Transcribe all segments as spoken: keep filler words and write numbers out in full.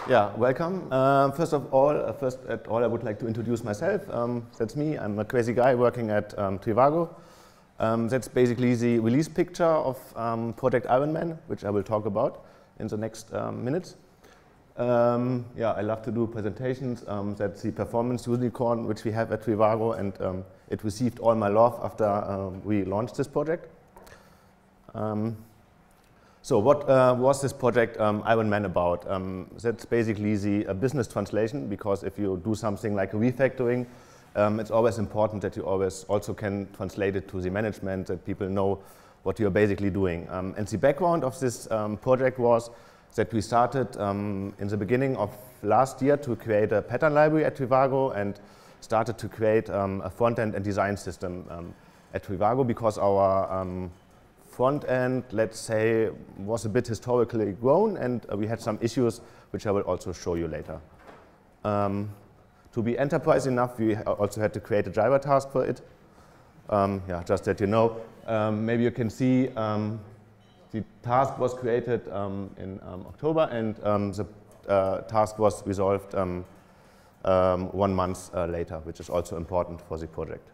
Yeah, welcome. Uh, first of all, uh, first of all, I would like to introduce myself. Um, that's me. I'm a crazy guy working at um, Trivago. Um, that's basically the release picture of um, Project Ironman, which I will talk about in the next um, minutes. Um, yeah, I love to do presentations. Um, that's the performance unicorn which we have at Trivago, and um, it received all my love after um, we launched this project. Um, So what uh, was this project um, Ironman about? Um, that's basically the uh, business translation, because if you do something like a refactoring, um, it's always important that you always also can translate it to the management, that people know what you're basically doing. Um, and the background of this um, project was that we started um, in the beginning of last year to create a pattern library at Trivago and started to create um, a front-end and design system um, at Trivago, because our um, front end, let's say, was a bit historically grown, and uh, we had some issues which I will also show you later. Um, to be enterprise enough, we also had to create a driver task for it. Um, yeah, just that you know, um, maybe you can see um, the task was created um, in um, October, and um, the uh, task was resolved um, um, one month uh, later, which is also important for the project.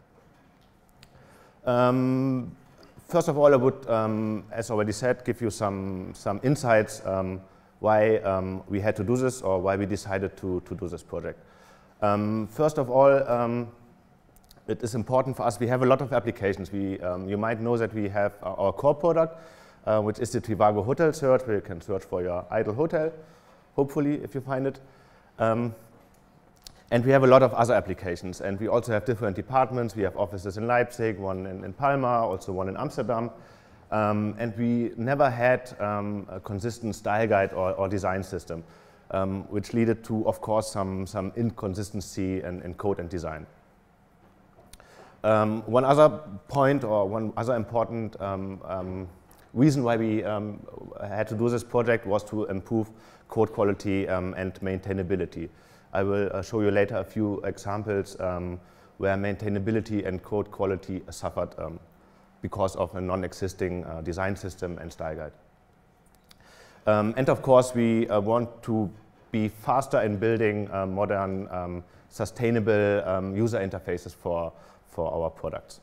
Um, First of all, I would, um, as already said, give you some, some insights um, why um, we had to do this, or why we decided to, to do this project. Um, first of all, um, it is important for us. We have a lot of applications. We, um, you might know that we have our, our core product, uh, which is the Trivago Hotel Search, where you can search for your ideal hotel, hopefully, if you find it. Um, And we have a lot of other applications, and we also have different departments. We have offices in Leipzig, one in, in Palma, also one in Amsterdam. Um, and we never had um, a consistent style guide or, or design system, um, which led to, of course, some, some inconsistency in, in code and design. Um, one other point, or one other important um, um, reason why we um, had to do this project was to improve code quality um, and maintainability. I will uh, show you later a few examples um, where maintainability and code quality suffered um, because of a non-existing uh, design system and style guide. Um, and of course, we uh, want to be faster in building uh, modern, um, sustainable um, user interfaces for, for our products.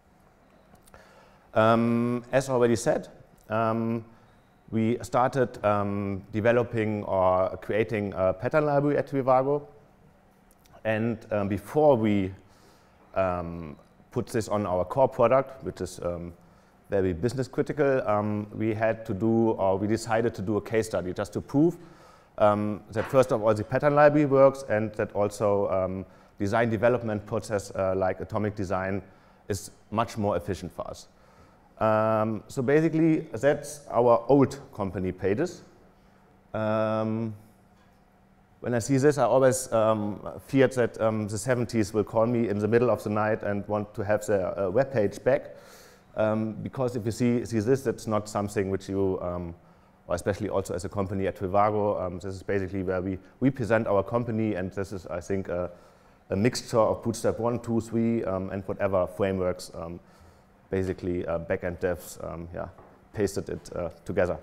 Um, as already said, um, we started um, developing or creating a pattern library at Trivago. And um, before we um, put this on our core product, which is um, very business critical, um, we had to do, or we decided to do a case study just to prove um, that first of all the pattern library works, and that also um, design development process uh, like Atomic Design is much more efficient for us. Um, so basically, that's our old company pages. Um, when I see this, I always um, feared that um, the seventies will call me in the middle of the night and want to have their uh, web page back. Um, because if you see, see this, that's not something which you, um, or especially also as a company at Trivago, um, this is basically where we, we present our company, and this is, I think, a, a mixture of Bootstrap one, two, three, um, and whatever frameworks. Um, Basically, uh, backend devs, um, yeah, pasted it uh, together.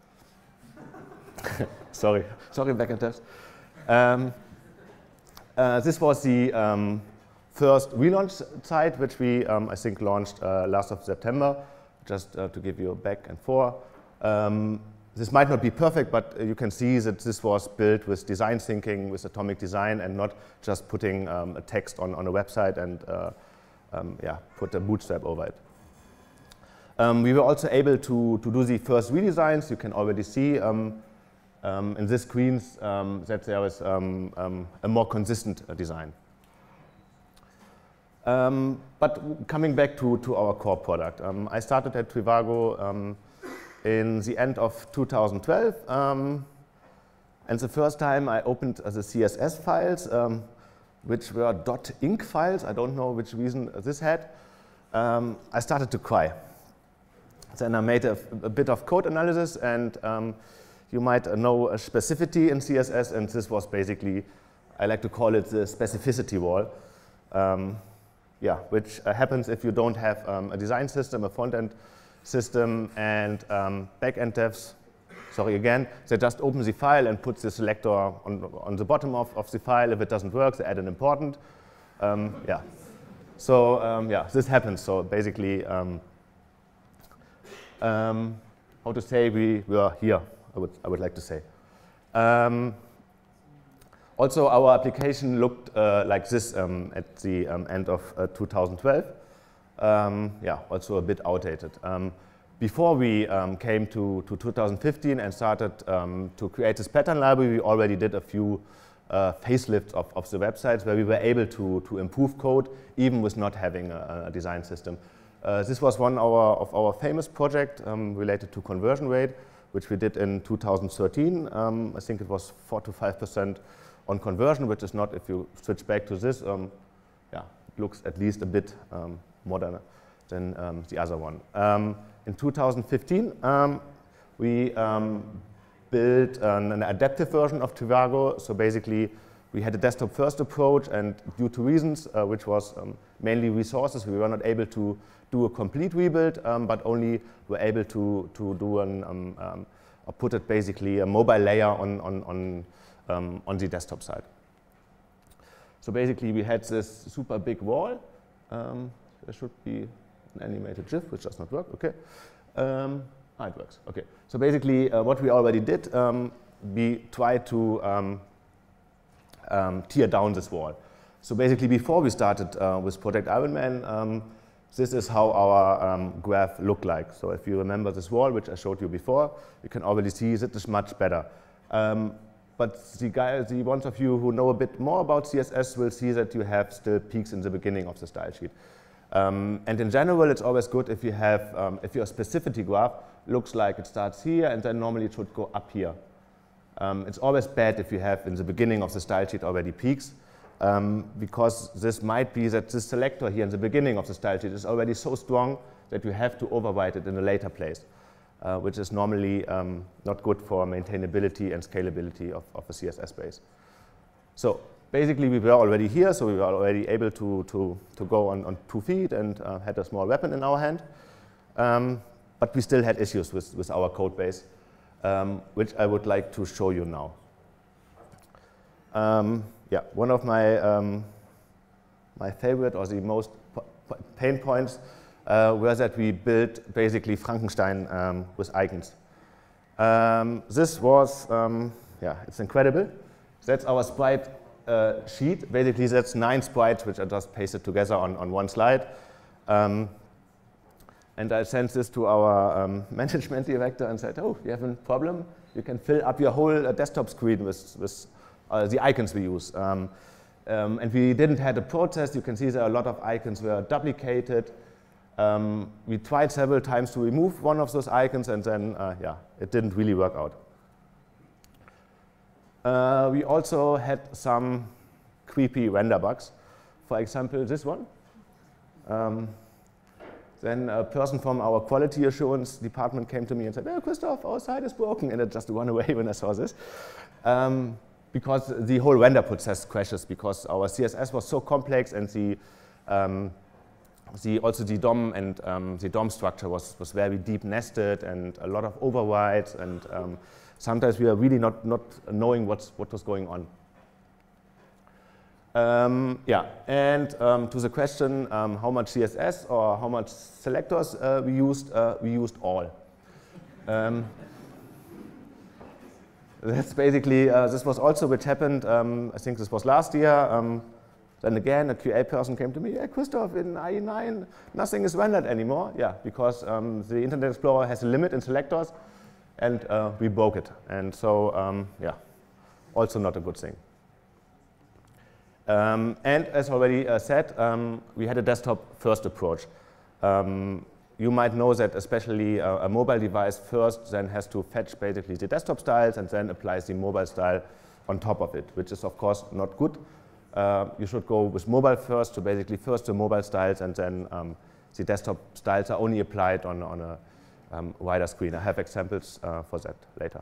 sorry, sorry, backend devs. Um, uh, this was the um, first relaunch site, which we, um, I think, launched uh, last of September. Just uh, to give you a back and forth. Um, this might not be perfect, but you can see that this was built with design thinking, with Atomic Design, and not just putting um, a text on, on a website and uh, um, yeah, put a Bootstrap over it. Um, we were also able to, to do the first redesigns. You can already see um, um, in these screens um, that there is um, um, a more consistent uh, design. Um, but coming back to, to our core product, um, I started at Trivago um, in the end of two thousand twelve. Um, and the first time I opened uh, the C S S files, um, which were .inc files. I don't know which reason this had. Um, I started to cry. Then I made a, a bit of code analysis, and um, you might know a specificity in C S S, and this was basically, I like to call it the specificity wall, um, yeah, which uh, happens if you don't have um, a design system, a front-end system, and um, back-end devs, sorry again, they just open the file and put the selector on, on the bottom of, of the file. If it doesn't work, they add an important. Um, yeah. So um, yeah, this happens. So basically, um, um, how to say, we were here, I would, I would like to say. Um, also, our application looked uh, like this um, at the um, end of uh, two thousand twelve. Um, yeah, also a bit outdated. Um, before we um, came to, to two thousand fifteen and started um, to create this pattern library, we already did a few uh, facelifts of, of the websites where we were able to, to improve code even with not having a, a design system. Uh, this was one our, of our famous project um, related to conversion rate, which we did in two thousand thirteen. Um, I think it was four to five percent on conversion, which is not, if you switch back to this, um, yeah, it looks at least a bit um, modern than um, the other one. Um, in two thousand fifteen, um, we um, built an, an adaptive version of Trivago. So basically, we had a desktop-first approach, and due to reasons, uh, which was um, mainly resources, we were not able to do a complete rebuild, um, but only were able to, to do an, um, um, or put it basically a mobile layer on, on, on, um, on the desktop side. So basically, we had this super big wall. Um, there should be an animated GIF, which does not work, okay. Um, ah, it works, okay. So basically, uh, what we already did, um, we tried to um, um, tear down this wall. So basically, before we started uh, with Project Ironman, um, this is how our um, graph looked like. So if you remember this wall, which I showed you before, you can already see that is much better. Um, but the, guy, the ones of you who know a bit more about C S S will see that you have still peaks in the beginning of the style sheet. Um, and in general, it's always good if you have, um, if your specificity graph looks like it starts here and then normally it should go up here. Um, it's always bad if you have in the beginning of the style sheet already peaks. Um, because this might be that this selector here in the beginning of the style sheet is already so strong that you have to overwrite it in a later place, uh, which is normally um, not good for maintainability and scalability of, of a C S S base. So basically, we were already here, so we were already able to, to, to go on, on two feet and uh, had a small weapon in our hand. Um, but we still had issues with, with our code base, um, which I would like to show you now. Um, Yeah, one of my, um, my favorite or the most pain points uh, were that we built basically Frankenstein um, with icons. Um, this was, um, yeah, it's incredible. That's our sprite uh, sheet. Basically, that's nine sprites which I just pasted together on, on one slide. Um, and I sent this to our um, management director and said, oh, you have a problem? You can fill up your whole uh, desktop screen with, with Uh, the icons we use. Um, um, and we didn't have a process. You can see there are a lot of icons were duplicated. Um, we tried several times to remove one of those icons, and then, uh, yeah, it didn't really work out. Uh, we also had some creepy render bugs. For example, this one. Um, then a person from our quality assurance department came to me and said, oh, Christoph, our site is broken. And I just ran away when I saw this. Um, because the whole render process crashes because our C S S was so complex and the, um, the also the D O M and um, the D O M structure was, was very deep nested and a lot of overrides, and um, sometimes we are really not, not knowing what's, what was going on. Um, yeah, and um, to the question um, how much C S S or how much selectors uh, we used, uh, we used all. Um, That's basically, uh, this was also which happened, um, I think this was last year. Um, then again, a Q A person came to me, yeah, Christoph, in I E nine, nothing is rendered anymore. Yeah, because um, the Internet Explorer has a limit in selectors, and uh, we broke it. And so, um, yeah, also not a good thing. Um, and as already uh, said, um, we had a desktop-first approach. Um, You might know that especially uh, a mobile device first then has to fetch basically the desktop styles and then applies the mobile style on top of it, which is of course not good. Uh, you should go with mobile first, so basically first the mobile styles and then um, the desktop styles are only applied on, on a um, wider screen. I have examples uh, for that later.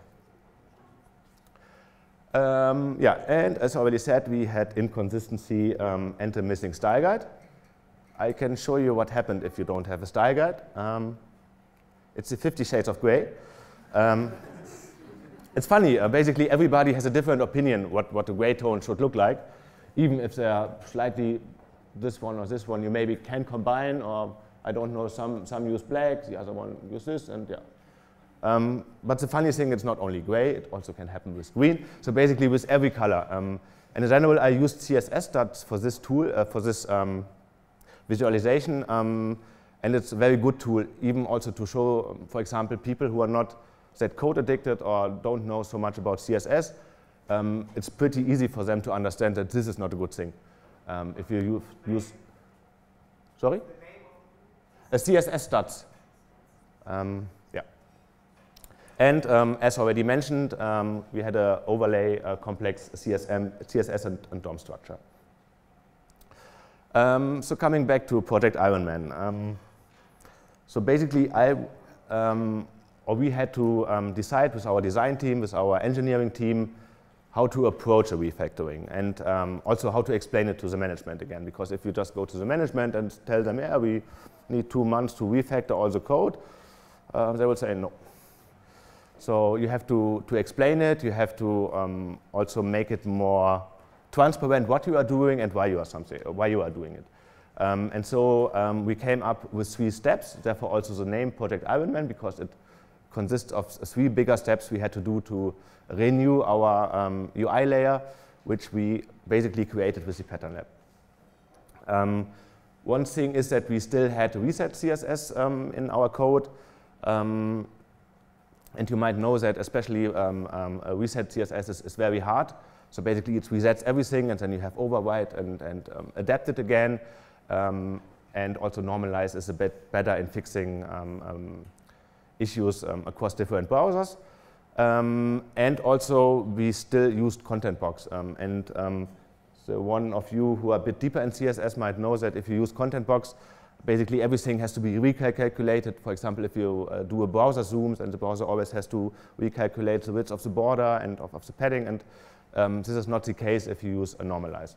Um, yeah, and as already said, we had inconsistency um, and a missing style guide. I can show you what happened if you don't have a style guide. Um, it's the Fifty Shades of Grey. Um, it's funny, uh, basically everybody has a different opinion what, what a gray tone should look like. Even if they are slightly this one or this one, you maybe can combine, or I don't know, some, some use black, the other one use this, and yeah. Um, but the funny thing, it's not only gray, it also can happen with green. So basically with every color. Um, and in general, I used C S S stats for this tool, uh, for this um, visualization. Um, and it's a very good tool, even also to show, um, for example, people who are not that code addicted or don't know so much about C S S. Um, it's pretty easy for them to understand that this is not a good thing. Um, if you use, use sorry? A C S S stats. Um, yeah. And um, as already mentioned, um, we had an overlay uh, complex C S M, C S S and, and D O M structure. Um, so coming back to Project Ironman. Um, so basically, I um, or we had to um, decide with our design team, with our engineering team, how to approach a refactoring, and um, also how to explain it to the management again. Because if you just go to the management and tell them, yeah, we need two months to refactor all the code, uh, they will say no. So you have to, to explain it, you have to um, also make it more transparent what you are doing and why you are something, why you are doing it. Um, and so um, we came up with three steps, therefore also the name Project Ironman, because it consists of three bigger steps we had to do to renew our um, U I layer, which we basically created with the Pattern Lab. Um, one thing is that we still had to reset C S S um, in our code. Um, and you might know that especially um, um, a reset C S S is, is very hard. So basically it resets everything, and then you have overwrite and, and um, adapt it again. Um, and also normalize is a bit better in fixing um, um, issues um, across different browsers. Um, and also, we still used Content Box. Um, and um, so one of you who are a bit deeper in C S S might know that if you use Content Box, basically everything has to be recalculated. For example, if you uh, do a browser zooms, and the browser always has to recalculate the width of the border and of, of the padding. And um, this is not the case if you use a normalize.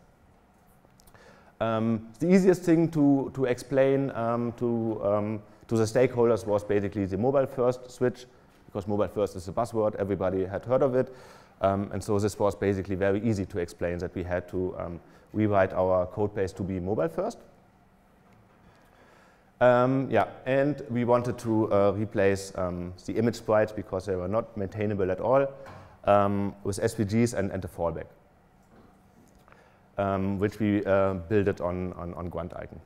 Um, the easiest thing to, to explain um, to, um, to the stakeholders was basically the mobile first switch, because mobile first is a buzzword, everybody had heard of it. Um, and so this was basically very easy to explain, that we had to um, rewrite our code base to be mobile first. Um, yeah, and we wanted to uh, replace um, the image sprites, because they were not maintainable at all, um, with S V Gs and, and a fallback. Um, which we uh, built on, on, on Grunt Icon.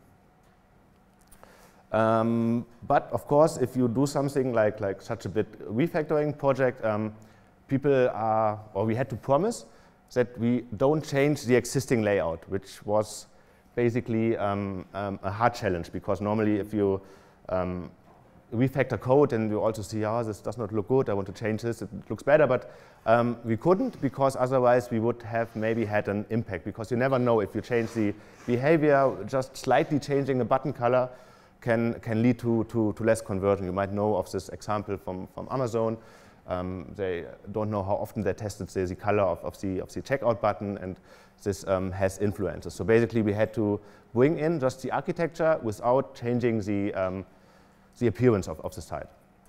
Um, but of course, if you do something like, like such a big refactoring project, um, people are, or we had to promise that we don't change the existing layout, which was basically um, um, a hard challenge, because normally if you um, refactor code and you also see, oh, this does not look good, I want to change this, it looks better, but um, we couldn't, because otherwise we would have maybe had an impact, because you never know if you change the behavior, just slightly changing a button color can, can lead to, to, to less conversion. You might know of this example from, from Amazon. Um, they don't know how often they tested the, the color of, of, the, of the checkout button, and this um, has influences. So basically we had to bring in just the architecture without changing the um, the appearance of, of the site.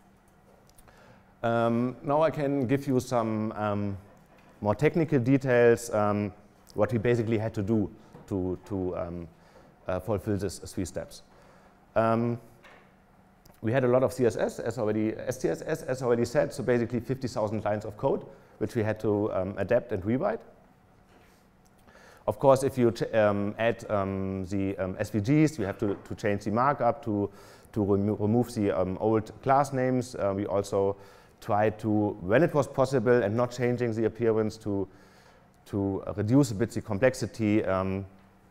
Um, now I can give you some um, more technical details, um, what we basically had to do to, to um, uh, fulfill these three steps. Um, we had a lot of C S S, as already, S C S S, as already said, so basically fifty thousand lines of code, which we had to um, adapt and rewrite. Of course, if you um, add um, the um, S V Gs, you have to, to change the markup to to remo remove the um, old class names. Uh, we also tried to, when it was possible and not changing the appearance, to, to reduce a bit the complexity um,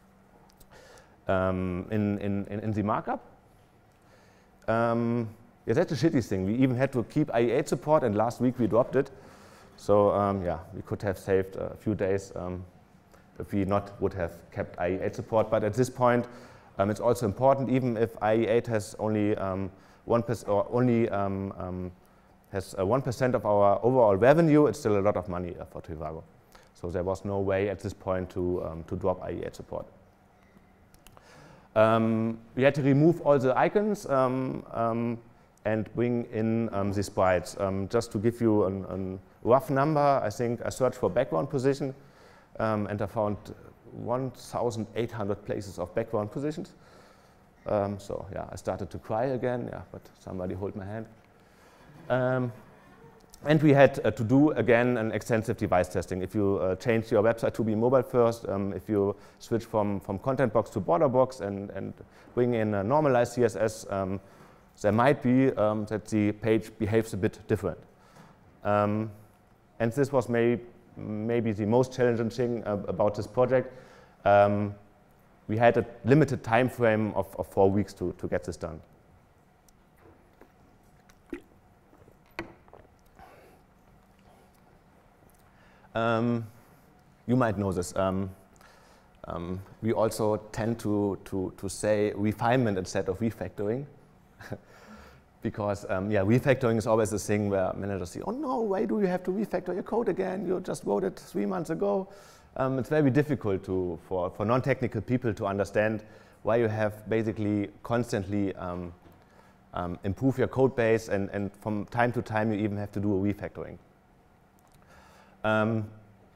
um, in, in, in the markup. Um, yeah, that's a shitty thing. We even had to keep I E eight support, and last week we dropped it. So um, yeah, we could have saved a few days um, if we not would have kept I E eight support. But at this point, Um, it's also important, even if I E eight has only um, one percent or only um, um, has uh, one percent of our overall revenue, it's still a lot of money uh, for Trivago. So there was no way at this point to um, to drop I E eight support. Um, we had to remove all the icons. Um, um, and bring in um, the sprites. Um, just to give you a rough number, I think I searched for background position um, and I found one thousand eight hundred places of background positions. Um, so yeah, I started to cry again, yeah, but somebody hold my hand. Um, and we had uh, to do, again, an extensive device testing. If you uh, change your website to be mobile first, um, if you switch from, from content box to border box and, and bring in a normalized C S S, um, there might be um, that the page behaves a bit different. Um, and this was may, maybe the most challenging thing uh, about this project. Um, we had a limited time frame of, of four weeks to, to get this done. Um, you might know this. Um, um, we also tend to, to, to say refinement instead of refactoring. Because um, yeah, refactoring is always a thing where managers say, oh no, why do you have to refactor your code again? You just wrote it three months ago. Um, it's very difficult to, for, for non-technical people to understand why you have basically constantly um, um, improve your code base, and, and from time to time you even have to do a refactoring. Um,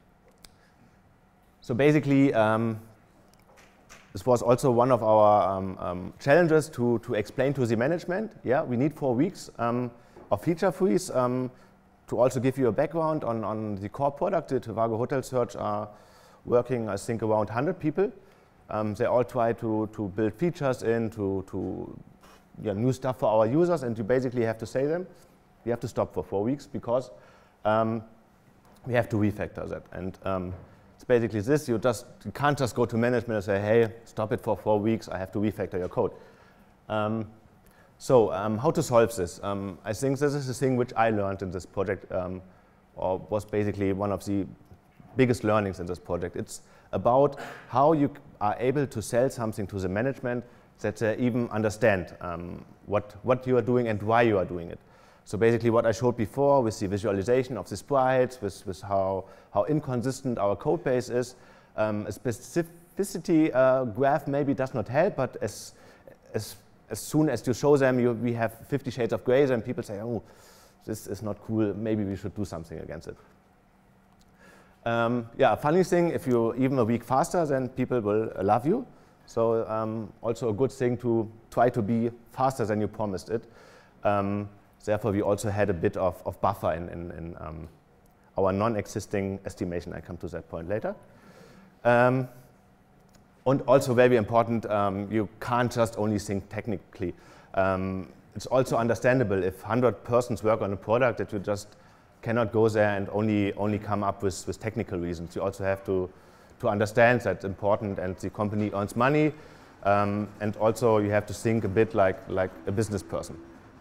so basically, um, this was also one of our um, um, challenges to, to explain to the management. Yeah, we need four weeks um, of feature freeze um, to also give you a background on, on the core product. The Trivago Hotel Search are working, I think, around one hundred people. Um, they all try to, to build features in, to, to yeah, new stuff for our users, and you basically have to say them, you have to stop for four weeks because um, we have to refactor that. And um, it's basically this, you just you can't just go to management and say, hey, stop it for four weeks, I have to refactor your code. Um, so um, how to solve this? Um, I think this is the thing which I learned in this project, um, or was basically one of the biggest learnings in this project. It's about how you are able to sell something to the management that they even understand um, what, what you are doing and why you are doing it. So basically what I showed before with the visualization of the sprites, with, with how, how inconsistent our code base is, um, a specificity uh, graph maybe does not help, but as, as, as soon as you show them you, we have fifty shades of gray, and people say, oh, this is not cool, maybe we should do something against it. Um, yeah, a funny thing, if you're even a week faster, then people will love you. So um, also a good thing to try to be faster than you promised it. Um, Therefore, we also had a bit of, of buffer in, in, in um, our non-existing estimation. I come to that point later. Um, and also very important, um, you can't just only think technically. Um, it's also understandable if one hundred persons work on a product that you just cannot go there and only, only come up with, with technical reasons. You also have to, to understand that's important and the company earns money. Um, and also you have to think a bit like, like a business person.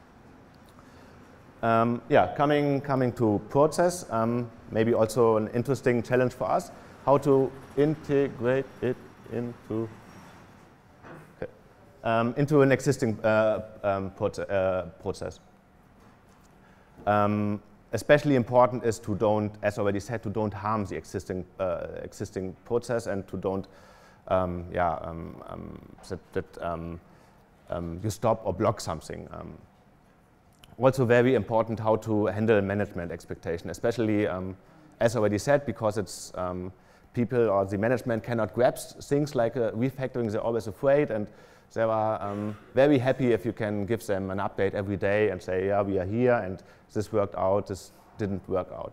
Um, yeah, coming, coming to process, um, maybe also an interesting challenge for us, how to integrate it into, okay, um, into an existing uh, um, proce uh, process. Um, especially important is to don't, as already said, to don't harm the existing, uh, existing process and to don't, um, yeah, um, um, that, that um, um, you stop or block something. Um, Also very important how to handle management expectation, especially, um, as already said, because it's um, people or the management cannot grasp things like uh, refactoring, they're always afraid, and they are um, very happy if you can give them an update every day and say, yeah, we are here, and this worked out, this didn't work out.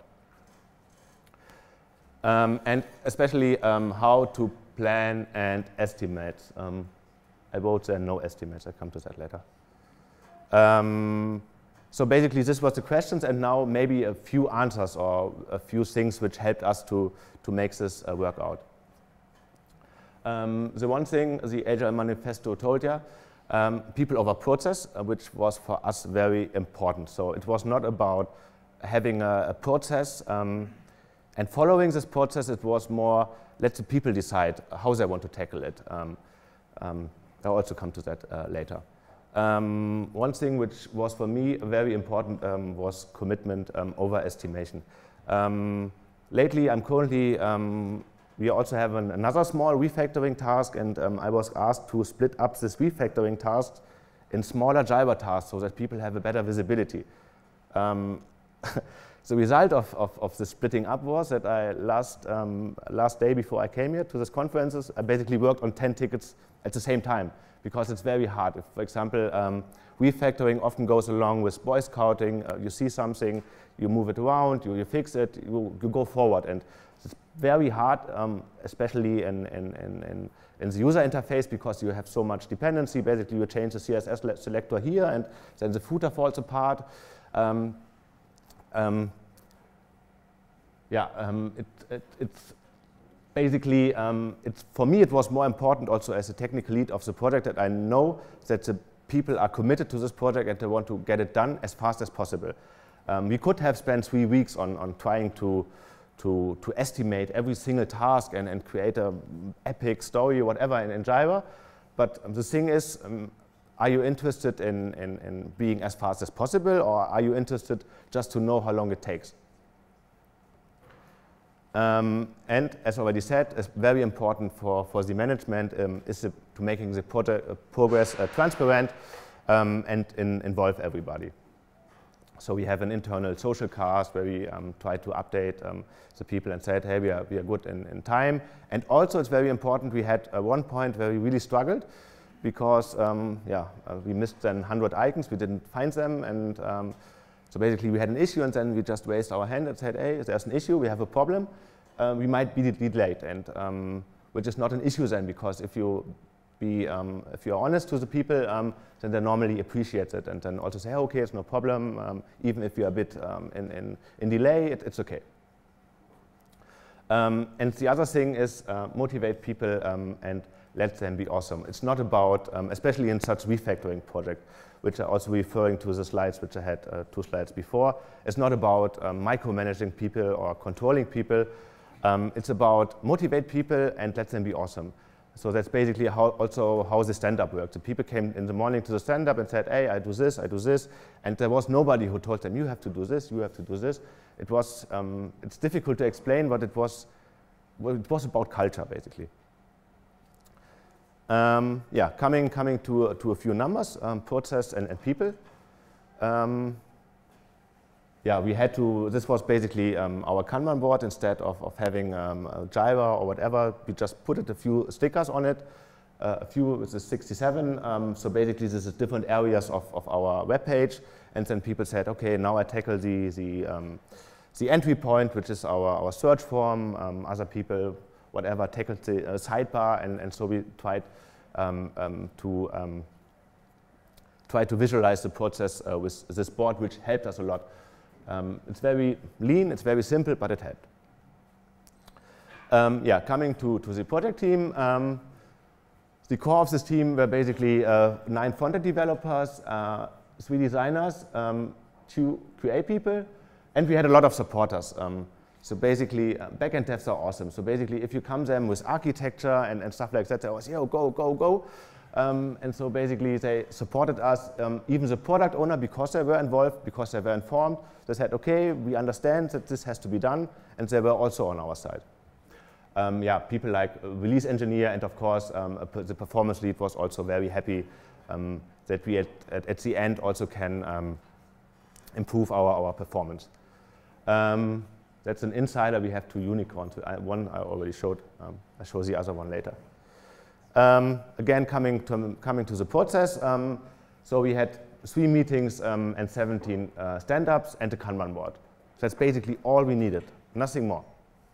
Um, and especially um, how to plan and estimate. Um, I wrote there no estimates, I'll come to that later. Um, So basically this was the questions, and now maybe a few answers or a few things which helped us to, to make this uh, work out. Um, the one thing the Agile Manifesto told you, um, people over process, uh, which was for us very important. So it was not about having a, a process um, and following this process, it was more let the people decide how they want to tackle it. Um, um, I'll also come to that uh, later. Um, one thing which was for me very important um, was commitment um, over estimation. Um, lately, I'm currently, um, we also have an, another small refactoring task, and um, I was asked to split up this refactoring task in smaller Java tasks so that people have a better visibility. Um, the result of, of, of the splitting up was that I last, um, last day before I came here to this conferences, I basically worked on ten tickets at the same time because it's very hard. If, for example, um, refactoring often goes along with Boy Scouting. Uh, you see something, you move it around, you, you fix it, you, you go forward. And it's very hard, um, especially in, in, in, in the user interface, because you have so much dependency. Basically, you change the C S S selector here, and then the footer falls apart. Um, um, yeah, um, it, it, it's basically, um, it's, for me, it was more important also as a technical lead of the project that I know that the people are committed to this project and they want to get it done as fast as possible. Um, we could have spent three weeks on, on trying to, to, to estimate every single task and, and create an epic story or whatever in, in Java. But um, the thing is, um, are you interested in, in, in being as fast as possible, or are you interested just to know how long it takes? Um, and as already said, it's very important for, for the management um, is the, to making the project, uh, progress uh, transparent um, and in, involve everybody. So we have an internal social cast where we um, try to update um, the people and said, hey, we are, we are good in, in time. And also it's very important, we had uh, one point where we really struggled because um, yeah, uh, we missed then one hundred icons, we didn't find them. And um, so basically we had an issue and then we just raised our hand and said, hey, there's an issue, we have a problem. Uh, we might be delayed, and um, which is not an issue then, because if you be um, if you're honest to the people, um, then they normally appreciate it and then also say, okay, it's no problem, um, even if you're a bit um, in, in, in delay, it, it's okay. Um, and the other thing is uh, motivate people um, and let them be awesome. It's not about, um, especially in such refactoring project, which are also referring to the slides which I had uh, two slides before. It's not about um, micromanaging people or controlling people. Um, it's about motivate people and let them be awesome. So that's basically how also how the stand-up works. The people came in the morning to the stand-up and said, hey, I do this, I do this. And there was nobody who told them, you have to do this, you have to do this. It was, um, it's difficult to explain, but it was, well, it was about culture, basically. Um, yeah, coming, coming to, uh, to a few numbers, um, process and, and people. Um, Yeah, we had to, this was basically um, our Kanban board. Instead of, of having um, a Jira or whatever, we just put it a few stickers on it, uh, a few, this is sixty-seven, um, so basically this is different areas of, of our web page, and then people said, okay, now I tackle the, the, um, the entry point, which is our, our search form, um, other people, whatever, tackled the uh, sidebar, and, and so we tried um, um, to um, try to visualize the process uh, with this board, which helped us a lot. Um, it's very lean, it's very simple, but it helped. Um, yeah, coming to, to the project team, um, the core of this team were basically uh, nine front-end developers, uh, three designers, um, two Q A people, and we had a lot of supporters. Um, so basically, uh, backend devs are awesome. So basically, if you come them with architecture and, and stuff like that, they always, yo, go, go, go. Um, and so basically they supported us, um, even the product owner, because they were involved, because they were informed. They said, okay, we understand that this has to be done, and they were also on our side. Um, yeah, people like a release engineer, and of course um, a, the performance lead was also very happy um, that we at, at, at the end also can um, improve our, our performance. Um, that's an insider. We have two unicorns. I, one I already showed. Um, I'll show the other one later. Um, again, coming to, coming to the process, um, so we had three meetings um, and seventeen uh, stand-ups and a Kanban board. So that's basically all we needed, nothing more.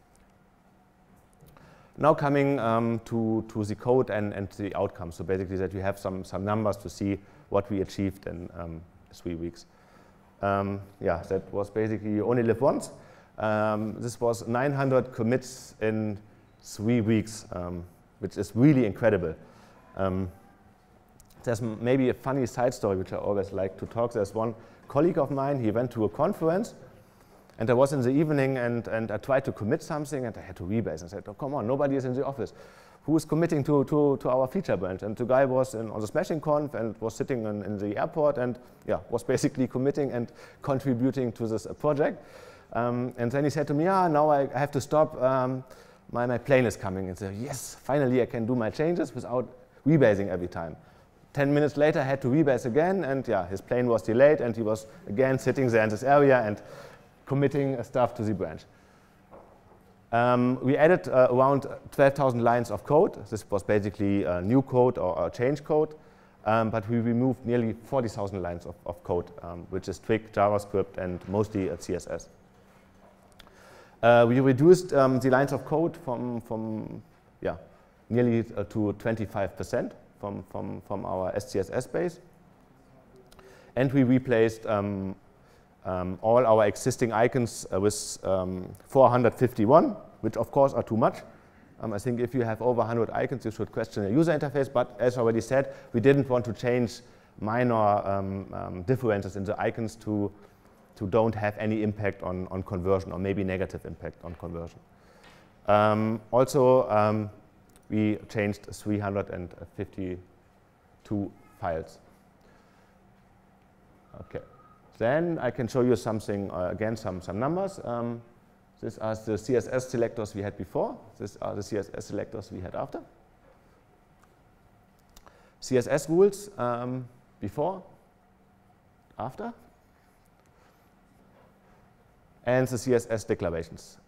Now coming um, to, to the code and, and the outcomes, so basically that we have some, some numbers to see what we achieved in um, three weeks. Um, yeah, that was basically you only live once. Um, this was nine hundred commits in three weeks. Um, which is really incredible. Um, there's maybe a funny side story which I always like to talk. There's one colleague of mine, he went to a conference, and I was in the evening, and, and I tried to commit something, and I had to rebase and said, oh, come on, nobody is in the office. Who is committing to, to, to our feature branch? And the guy was in, on the Smashing Conf and was sitting in, in the airport and yeah, was basically committing and contributing to this uh, project. Um, and then he said to me, ah, now I, I have to stop. Um, My, my plane is coming, and so yes, finally I can do my changes without rebasing every time. ten minutes later had to rebase again, and yeah, his plane was delayed, and he was again sitting there in this area and committing stuff to the branch. Um, we added uh, around twelve thousand lines of code. This was basically uh, new code or, or change code, um, but we removed nearly forty thousand lines of, of code, um, which is Twig, JavaScript, and mostly uh, C S S. Uh, we reduced um, the lines of code from, from yeah, nearly uh, to twenty-five percent from, from, from our S C S S base. And we replaced um, um, all our existing icons uh, with um, four hundred fifty-one, which of course are too much. Um, I think if you have over one hundred icons, you should question the user interface. But as already said, we didn't want to change minor um, um, differences in the icons to to don't have any impact on, on conversion, or maybe negative impact on conversion. Um, also, um, we changed three hundred fifty-two files. Okay, then I can show you something, uh, again, some, some numbers. Um, these are the C S S selectors we had before. These are the C S S selectors we had after. C S S rules um, before, after. And the C S S declarations.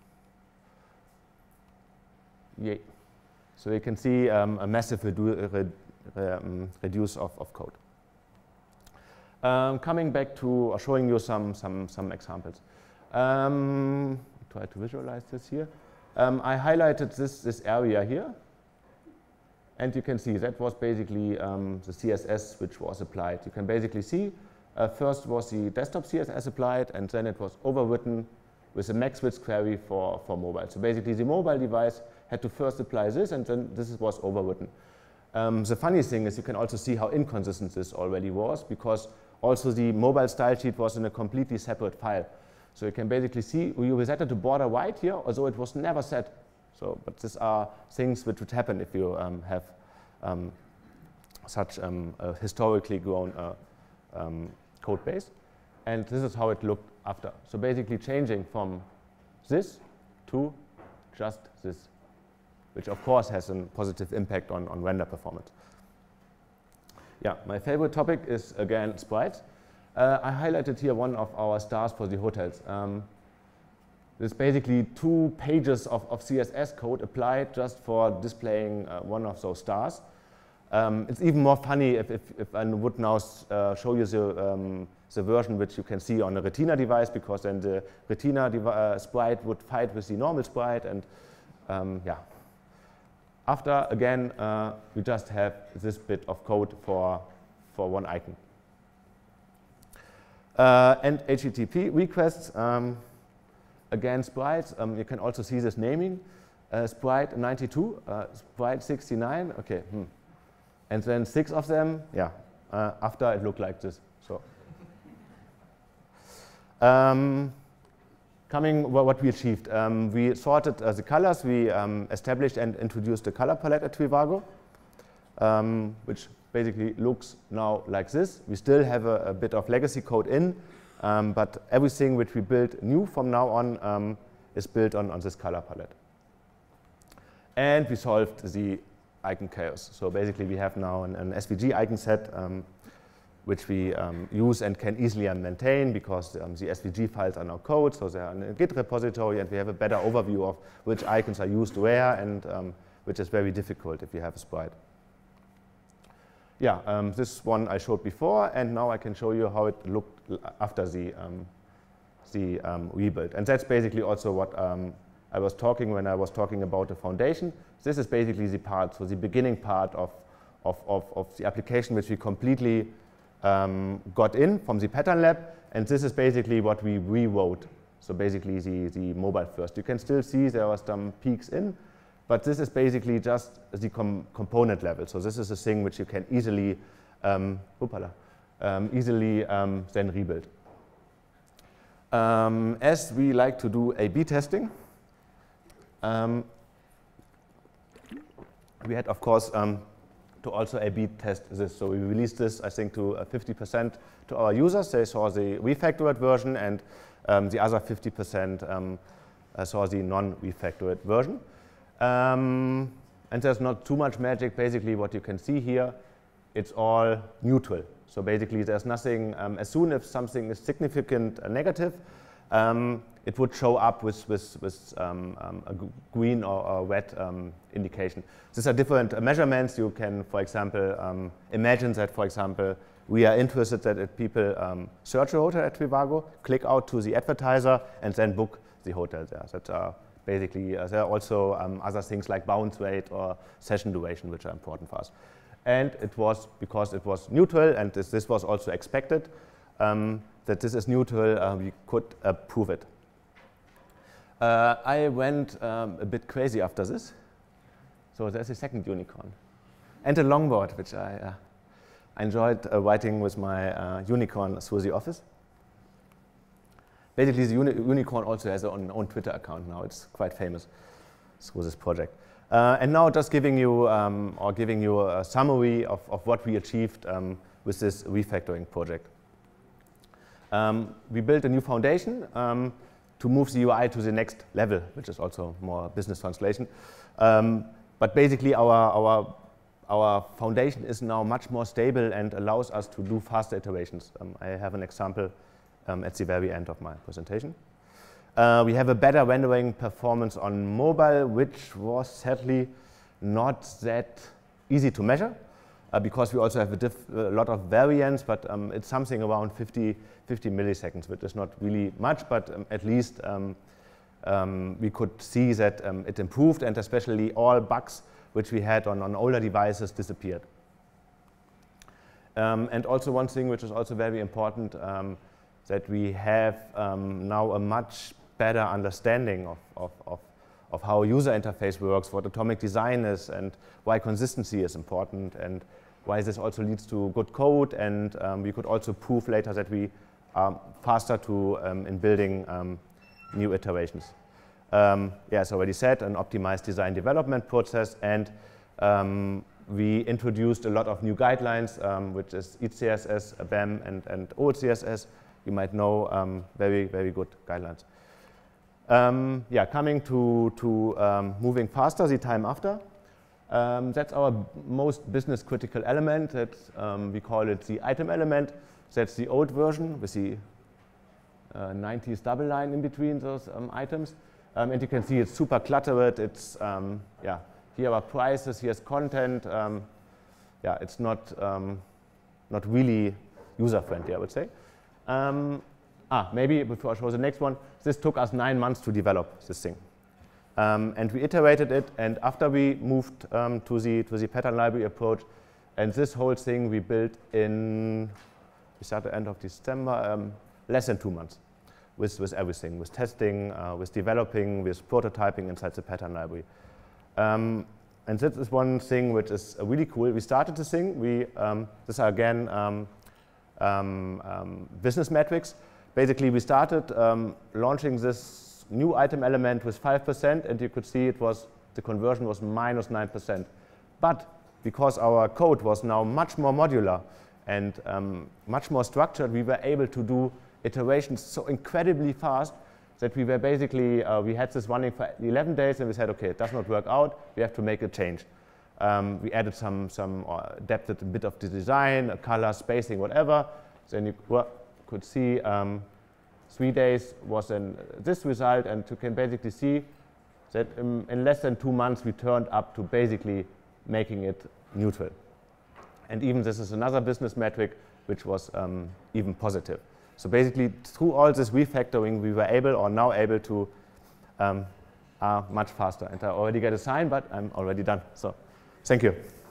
Yay. So you can see um, a massive redu re um, reduce of, of code. Um, coming back to or showing you some, some, some examples. Um, try to visualize this here. Um, I highlighted this, this area here. And you can see that was basically um, the C S S which was applied. You can basically see Uh, first was the desktop C S S applied, and then it was overwritten with a MaxWidth query for, for mobile. So basically the mobile device had to first apply this, and then this was overwritten. Um, the funny thing is you can also see how inconsistent this already was, because also the mobile style sheet was in a completely separate file. So you can basically see you resetted the border white here, although it was never set. So, but these are things which would happen if you um, have um, such um, a historically grown uh, um, code base, and this is how it looked after. So basically changing from this to just this, which of course has a positive impact on, on render performance. Yeah, my favorite topic is again sprites. Uh, I highlighted here one of our stars for the hotels. Um, There's basically two pages of, of C S S code applied just for displaying uh, one of those stars. Um, it's even more funny if, if, if I would now uh, show you the, um, the version which you can see on a Retina device, because then the Retina uh, sprite would fight with the normal sprite, and um, yeah. After, again, uh, we just have this bit of code for, for one icon. Uh, and H T T P requests, um, again, sprites. Um, you can also see this naming. Uh, sprite ninety-two, uh, sprite sixty-nine, okay. Hmm. And then six of them, yeah, uh, after it looked like this. So, um, coming well, what we achieved, um, we sorted uh, the colors. We um, established and introduced the color palette at Trivago, um, which basically looks now like this. We still have a, a bit of legacy code in, um, but everything which we built new from now on um, is built on, on this color palette. And we solved the icon chaos. So basically we have now an, an S V G icon set um, which we um, use and can easily maintain, because um, the S V G files are now code, so they are in a Git repository, and we have a better overview of which icons are used where, and um, which is very difficult if you have a sprite. Yeah, um, this one I showed before, and now I can show you how it looked after the, um, the um, rebuild. And that's basically also what um, I was talking when I was talking about the foundation. This is basically the part, so the beginning part of, of, of, of the application which we completely um, got in from the pattern lab, and this is basically what we rewrote. So basically the, the mobile first. You can still see there are some peaks in, but this is basically just the com component level. So this is a thing which you can easily, um, oopala, um, easily um, then rebuild. Um, as we like to do A B testing, um, we had, of course, um, to also A B test this. So we released this, I think, to fifty percent uh, to our users. They saw the refactored version, and um, the other fifty percent um, uh, saw the non-refactored version. Um, and there's not too much magic. Basically, what you can see here it's all neutral. So basically, there's nothing, um, as soon as something is significant uh, negative, um, it would show up with, with, with um, um, a green or, or red um, indication. These are different uh, measurements. You can, for example, um, imagine that, for example, we are interested that if people um, search a hotel at Trivago, click out to the advertiser, and then book the hotel there. That are basically, uh, there are also um, other things like bounce rate or session duration, which are important for us. And it was, because it was neutral, and this, this was also expected, um, that this is neutral, uh, we could uh, prove it. Uh, I went um, a bit crazy after this. So there's a second unicorn. And a longboard, which I uh, enjoyed uh, riding with my uh, unicorn through the office. Basically, the uni unicorn also has own, own Twitter account now. It's quite famous through this project. Uh, and now just giving you, um, or giving you a summary of, of what we achieved um, with this refactoring project. Um, we built a new foundation um, to move the U I to the next level, which is also more business translation. Um, but basically, our, our, our foundation is now much more stable and allows us to do faster iterations. Um, I have an example um, at the very end of my presentation. Uh, we have a better rendering performance on mobile, which was sadly not that easy to measure, uh, because we also have a, diff a lot of variance, but um, it's something around fifty, fifty milliseconds, which is not really much, but um, at least um, um, we could see that um, it improved, and especially all bugs which we had on, on older devices disappeared. Um, and also one thing which is also very important, um, that we have um, now a much better understanding of, of, of, of how user interface works, what atomic design is, and why consistency is important, and why this also leads to good code. And um, we could also prove later that we are faster to, um, in building um, new iterations. Um, yeah, as already said, an optimized design development process, and um, we introduced a lot of new guidelines, um, which is E C S S, B E M, and, and O C S S. You might know um, very, very good guidelines. Um, yeah, coming to, to um, moving faster, the time after. Um, that's our most business critical element. That, um, we call it the item element. That's the old version with the uh, nineties double line in between those um, items. Um, and you can see it's super cluttered. It's, um, yeah, here are prices, here's content. Um, yeah, it's not, um, not really user-friendly, I would say. Um, ah, maybe before I show the next one, this took us nine months to develop this thing. Um, and we iterated it, and after we moved um, to, the, to the pattern library approach, and this whole thing we built in, we started end of December, um, less than two months with, with everything, with testing, uh, with developing, with prototyping inside the pattern library. Um, and this is one thing which is uh, really cool. We started this thing, we, um, this are again um, um, um, business metrics. Basically, we started um, launching this new item element with five percent, and you could see it was, the conversion was minus nine percent. But because our code was now much more modular and um, much more structured, we were able to do iterations so incredibly fast that we were basically, uh, we had this running for eleven days, and we said, okay, it does not work out, we have to make a change. Um, we added some, some uh, adapted a bit of the design, a color, spacing, whatever. Then you well, could see um, three days was in this result, and you can basically see that in, in less than two months we turned up to basically making it neutral. And even this is another business metric which was um, even positive. So basically, through all this refactoring, we were able, or now able, to um, are much faster. And I already got a sign, but I'm already done. So thank you.